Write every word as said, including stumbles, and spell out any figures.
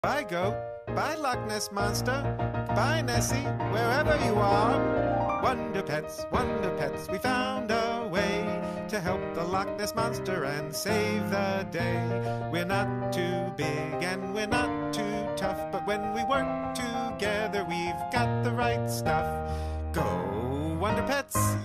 Bye, goat. Bye, Loch Ness Monster. Bye, Nessie, wherever you are. Wonder Pets, Wonder Pets, we found a way to help the Loch Ness Monster and save the day. We're not too big and we're not too tough, but when we work together, we've got the right stuff. Go, Wonder Pets!